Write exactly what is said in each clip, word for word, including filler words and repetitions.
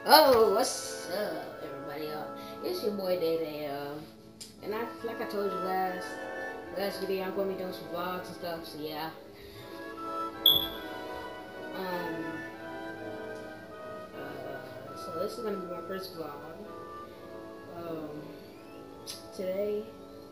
Oh, what's up, everybody? Uh, it's your boy Day Day. Uh, and I, like I told you last last video, I'm gonna be doing some vlogs and stuff. So yeah. Um. Uh, so this is gonna be my first vlog. Um. Today.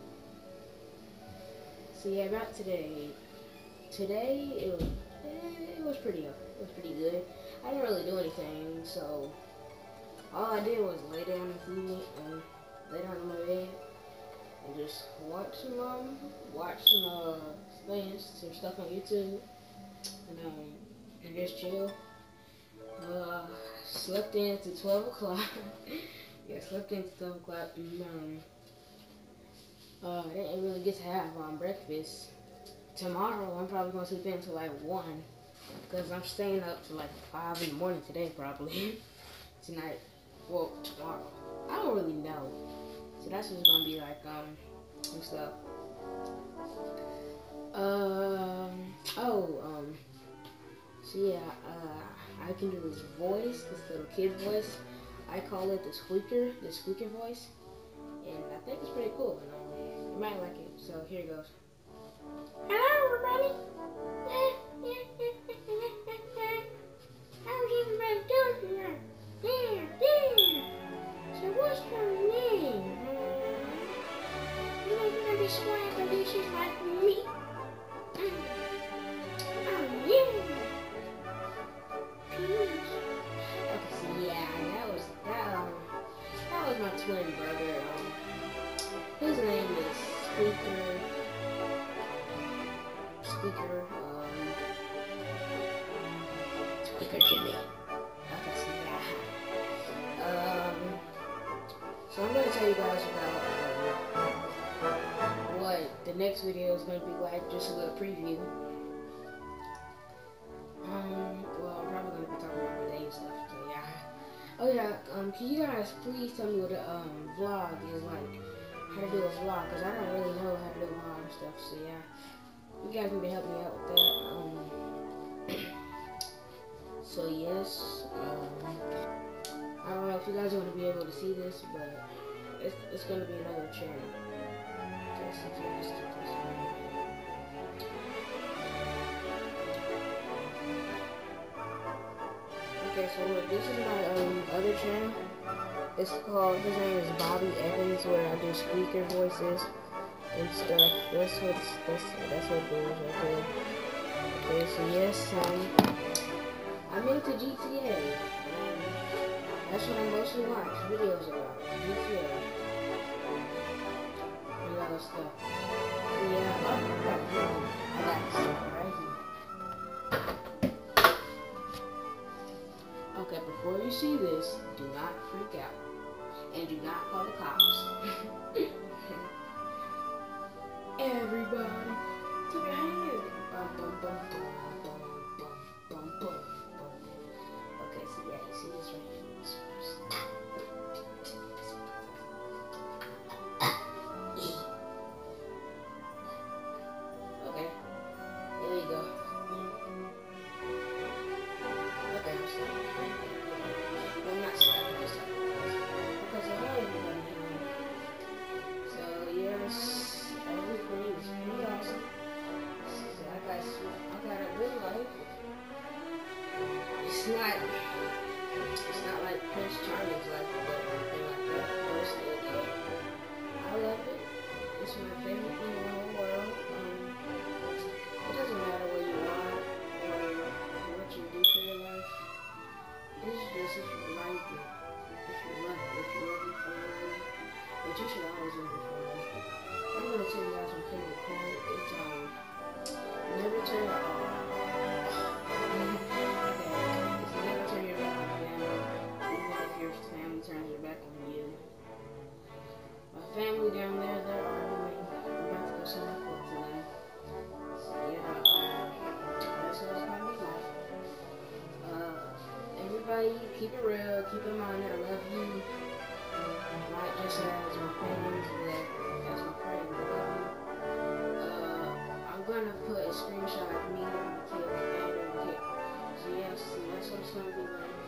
So yeah, about today. Today it was it was pretty it was pretty good. I didn't really do anything, so all I did was lay down in the T V and lay down in my bed and just watch some um watch some uh things, some stuff on YouTube, and um and just chill. Uh, slept in to twelve o'clock. Yeah, slept in to twelve o'clock. And, um, uh, I didn't really get to have um breakfast. Tomorrow I'm probably gonna sleep in until like one because I'm staying up to like five in the morning today probably. Tonight. Well, tomorrow. I don't really know. So that's what's gonna be like, um, and stuff. Um, oh, um, so yeah, uh, I can do this voice, this little kid voice. I call it the squeaker, the squeaker voice. And I think it's pretty cool, and um, you might like it. So here it goes. Hello, everybody. How's everybody doing tonight? Yeah, yeah. So what's your name? Uh, you know you're gonna be swag delicious like me. Mm. Oh yeah. Peace. Okay, so yeah, that was that um that was my twin brother. Um his name is Squeaker Squeaker um Squeaker Jimmy. Okay, so yeah. Um So I'm gonna tell you guys about um, what the next video is gonna be like, just a little preview. Um, well, I'm probably gonna be talking about my day and stuff, so yeah. Oh yeah, um, can you guys please tell me what a um vlog is like? How to do a vlog, cause I don't really know how to do a vlog and stuff, so yeah. You guys need to help me out with that. Um, so yes, um, I don't know if you guys are gonna be able to see this, but It's, it's gonna be another channel. Just, just, just, okay, so look, this is my um, other channel. It's called, his name is Bobby Evans, where I do squeaker voices and stuff. That's what's, that's, that's what it is right there. Okay, so yes, um, I'm into G T A. Um, that's what I mostly watch videos about, G T A. Stuff. So yeah, oh, I got stuff right here. Okay, before you see this, do not freak out. And do not call the cops. Everybody, put your hands. Bum, bum, bum, bum, bum, bum, bum, bum, bum. Okay, so yeah, you see this right here. This first. It's not, it's not like Prince Charming's life or anything like that, but it's still good. I love it. It's my favorite thing in the whole world. Um, it doesn't matter where you are or what you do for your life. This is just if you like it, if you love it, if you love your family, but you should always love your family. I'm gonna tell you guys my favorite quote. It's um, never turn it off. Turns your back on you. My family down there, they're arguing. I'm about to go see my folks today. So yeah, um, that's what it's gonna be like. Uh, everybody, keep it real. Keep in mind that I love you. Not just as my fans, but as my friends. I love you. Uh, I'm gonna put a screenshot of me and the kid, and the kid. So yes, yeah, so that's what it's gonna be like.